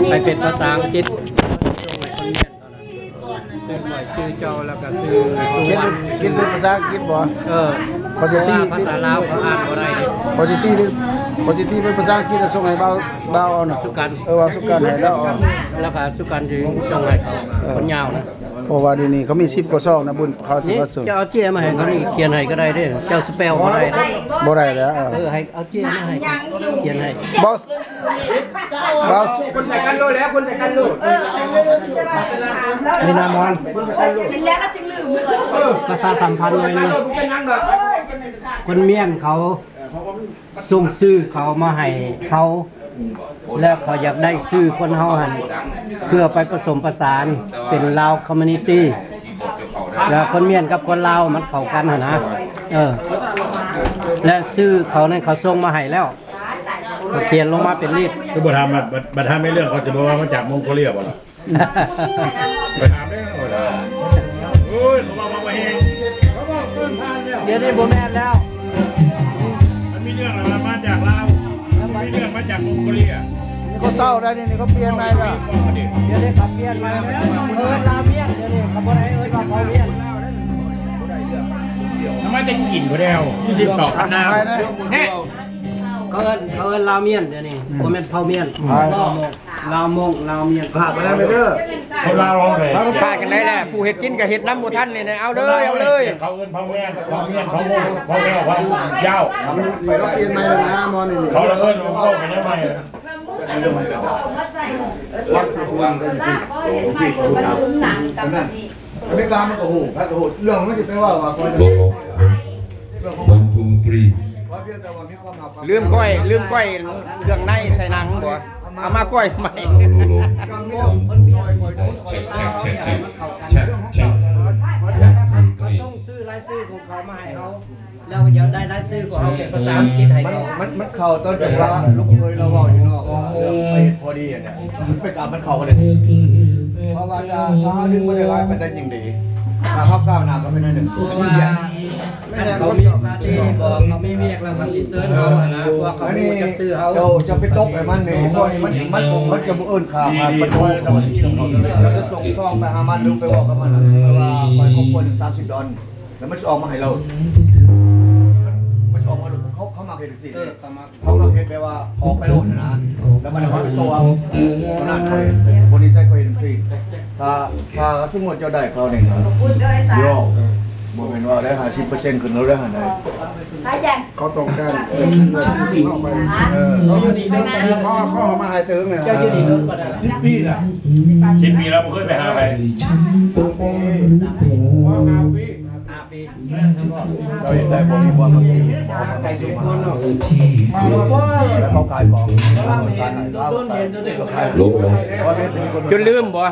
ไปเป็นภาษาอังกฤษชื่อเจ้าแล้วก็ชื่อคิดเป็นภาษาอังกฤษบ่ภาษาลาวเขาอ่านบ่ได้พอจิตี้เป็นภาษาอังกฤษส่งให้เบาน่ะสุกันว่าสุกันให้แล้วก็สุกันถึงส่งให้เขาคนยาวนะเพราะว่าเดี๋ยวนี้เขามี10กว่าซองนะบุญเขาสิว่าส่งเจ้าเอาเจี้ยมาให้เขานี่เขียนให้ก็ได้เด้เจ้าสเปลบ่ได้บ่ได้แล้วให้เอาเจี้ยมาให้เขียนให้บอสคนใส่กันโลแล้วคนใส่กันโลนี่นามอนกินแล้วก็จึงลืมประชาสัมพันธ์เลยนี่คนเมียนเขาส่งซื้อเขามาให้เขาแล้วเขาอยากได้ซื้อคนเฮาหันเพื่อไปผสมผสานเป็นลาวคอมมูนิตี้แล้วคนเมียนกับคนลาวมันเข้ากันนะและซื้อเขาเนี่ยเขาส่งมาให้แล้วเขียนลงมาเป็นรีดคือบัตรไม่เรื่องเขาจะบอกว่ามาจากมองโกเลียบ่ล่ะไปถามได้ไหมโอ้ยเขาบอกเองเดี๋ยวนี้โบแมนแล้วมันมีเรื่องอะไรมาจากลาวมีเรื่องมาจากมองโกเลียนี่เขาเศร้าได้นี่เขาเปลี่ยนได้แล้วเดี๋ยวนี้ขับเปลี่ยนมาลาวเมียนเดี๋ยวนี้ขับอะไรว่าเขาเมียนทำไมจะกินคนเดียว22 พันน้ำเขาเอิ้นลาวเมียนเดี๋ยวนี้โบแมนเผาเมียนลาวมงลาวเมียนผ่านไปแล้วเด้อเขาลาวร้องเลยผ่านกันได้แหละผู้เห็ดกินกับเห็ดน้ำบุท่านนี่เอาเลยเขาเอิ้นเผาเมียนเผาแม่เผาแม่เผายาวไปก็เปลี่ยนใหม่แล้วนะมอนี่เขาเอิ้นเขาเป็นยังไงไม่กล้ามันก็หูพระก็หูเรื่องมันจะเป็นว่าคนลืมก้อยเครื่องในใส่หนังบ่เอามาก้อยใหม่ส่งซื้อรายชื่อของเขามาให้เขาแล้วอยากได้รายชื่อของเขาเป็นภาษาอังกฤษให้เขามันเข้าต้นจากว่าลูกเคยเราบอกอยู่เนาะไปพอดีเนี่ยมันไปตามมันเข้ากันเลยเพราะว่าถ้าดึงมาได้ร้ายมันได้จริงดีถ้าเขาก้าวหน้าก็ไม่ได้หนึ่งที่เดียวไม่ใช่เขามีหน้าที่บอกเขาไม่เรียกแล้วมันรีเสิร์ชเขานะว่าเขาจะซื้อเขาจะไปตกไอ้มันเนี่ยพวกนี้มันจะบุเอิญขาดมันโดนเราจะส่งซองไปหามันหรือไปบอกกับมันว่าไปครบคน$30แล้วมันจะออกมาให้เรามันออกมาเขามาเห็นสิเขามาเห็นแปลว่าออกไปโหลดนะแล้วมันเขาไปโซ่เอาขนาดคนนี้ใช้เขาเห็นสิถ้าทุกคนจะได้เขาเนี่ยโย่โมเป็นว่าได้50%ขึ้นแล้วได้หันได้เขาตรงกันเข้าไปเขามาให้ตึงเนี่ย 10 ปีละ10 ปีแล้วผมเคยไปหาไปเราเห็นได้พวกมีความบางทีไก่สุกคนเนาะแล้วเขาขายของจนลืมบ่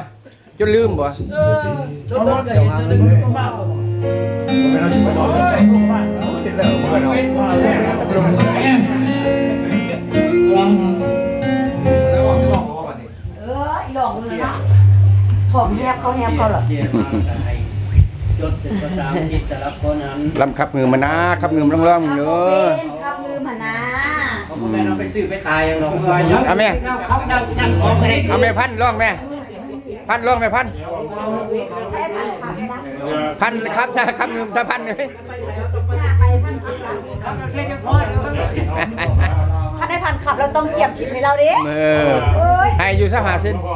หลงเลยเนาะผมแยบเขาเหรอจดเป็นภาษาอังกฤษแต่ละคนนั้นลำขับมือมานะขับมือร่องๆเยอะขับมือมานะเขาแม่เราไปซื้อไปตายอย่างเราเอาแม่เอาแม่พันร่องแม่พันร่องแม่พันครับจะขับมือจะพันเลยถ้าได้พันขับเราต้องเก็บถิ่นให้เราดิให้อยู่สัก50 เซน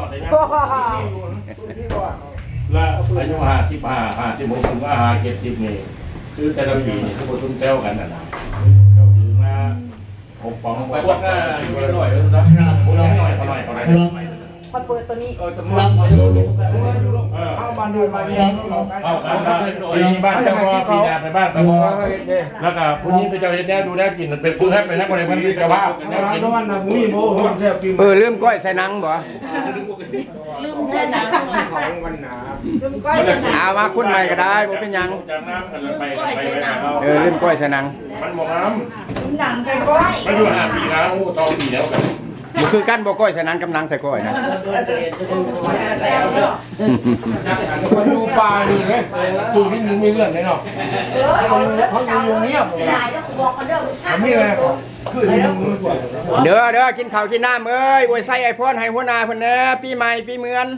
แล้วอายุ56ถึงว่า70นี่คือแต่ละปีนี่ทุกคนชุ่มแต้วกันนะเราถือมา6 ป๋องไปพวกน่าอยู่หน่อยนะหน่อยพอเปิดตัวนี้ตำรวจเข้ามาดูมาเยี่ยมเข้ากันปีบ้านเจ้าพ่อปีนาไปบ้านตะพ่อแล้วก็ผู้นี้ไปเจ้าเฮ็ดแน่ดูแน่กินเป็นผู้ให้ไปนักบริมันจะว่าลืมก้อยใส่หนังบ่ลืมใส่หนังเอามาคุณใหม่ก็ได้บ่เป็นหยังลืมก้อยใส่หนังมันบอกน้ำหนังใส่ก้อยมันอยู่5 ปีแล้ว2 ปีแล้วกันมันคือกันบ่ก้อยใส่หนังกำลังใส่ก้อยนะคนดูปลาอยู่เลยจูนี่มีเรื่องเลยเนาะเขาอยู่เงียบเลยนี่เลยเด้อกินข้าวกินน้ำเอ้ยอวยไส้ไอพรให้หัวหน้าเพิ่นเด้อปีใหม่ปีเมือน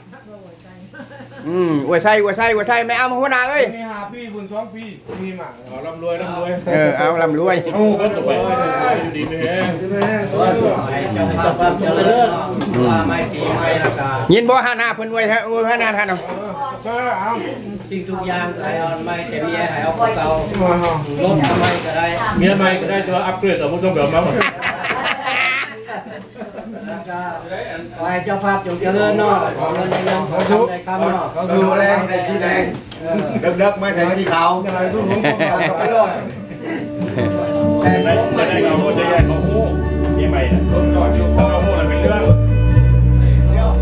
อวยไส้ไม่เอามาหัวหน้าเอ้ยนี่5 ปีบุญ2 ปีมีมาร่ำรวยเอาร่ำรวยโอ้ก็ต่อไปอยู่ดีไม่แห้งเจ้าภาพเจริญว่าไม่ปีไม่ละกายินบ่หาหน้าเพิ่นอวยหัวหน้าท่านเอาสิ่งทุกอย่างให้เอาไม่แต่เมียให้เอาเก่าลดทำไมก็ได้เมียใหม่ก็ได้ตัวอัปเกรดสมมติต้องแบบมาหมดแล้วก็ขอให้เจ้าภาพจงเจริญเนาะขอเงินในเงินขอทำในคำเนาะก็คือแรงใส่สีแดงเด็กๆไม่ใส่สีขาวต้องไปโลดจะได้เขาโหดได้เขาโหเมียใหม่เนี่ยเขาโหดอะไรเป็นเรื่องเดี๋ยว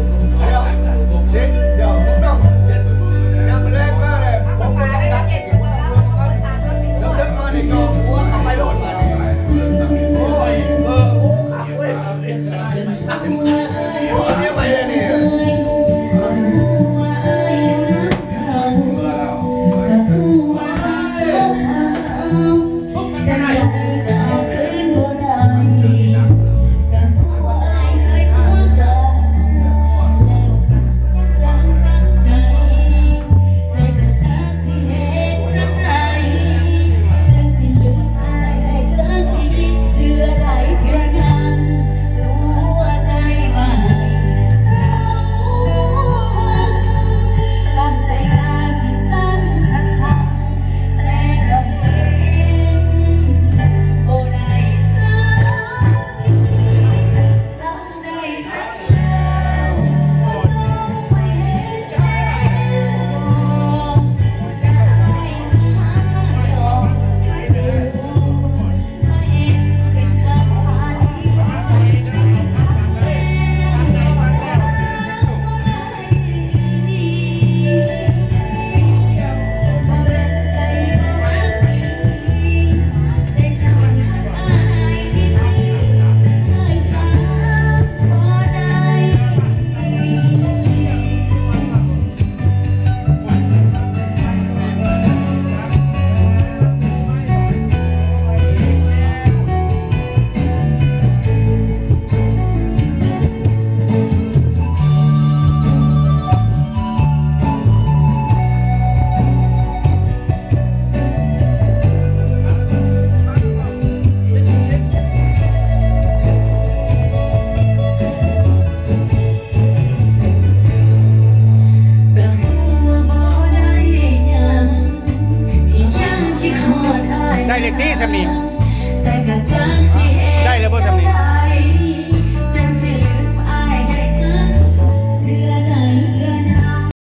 ผมต้องยังมาแรกว่าเลยผมก็ต้องดักอยู่บนตำรวจก่อนแล้วดึงมาในกองหัวขับไปโลดมาโอ้ยโอ้ขับเว้ยโอ้เนี่ยไปเลยเนี่ยได้เลขที่สำนี